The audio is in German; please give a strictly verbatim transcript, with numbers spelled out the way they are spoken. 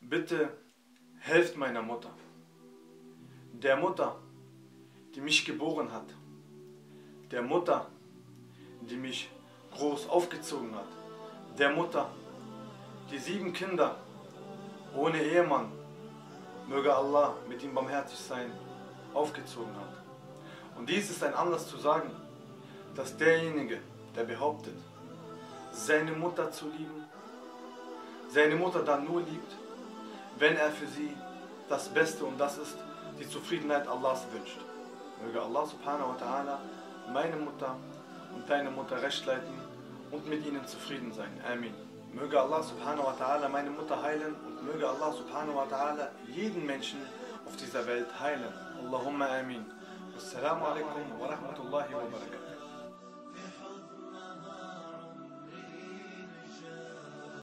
Bitte helft meiner Mutter, der Mutter, die mich geboren hat, der Mutter, die mich groß aufgezogen hat, der Mutter, die sieben Kinder ohne Ehemann, möge Allah mit ihm barmherzig sein, aufgezogen hat. Und dies ist ein Anlass zu sagen, dass derjenige, der behauptet, seine Mutter zu lieben, seine Mutter dann nur liebt, wenn er für sie das Beste und das ist die Zufriedenheit Allahs wünscht. Möge Allah subhanahu wa ta'ala meine Mutter und deine Mutter recht leiten und mit ihnen zufrieden sein. Amin. Möge Allah subhanahu wa ta'ala meine Mutter heilen und möge Allah subhanahu wa ta'ala jeden Menschen auf dieser Welt heilen. Allahumma amin. Wassalamu alaikum wa rahmatullahi wa barakatuh.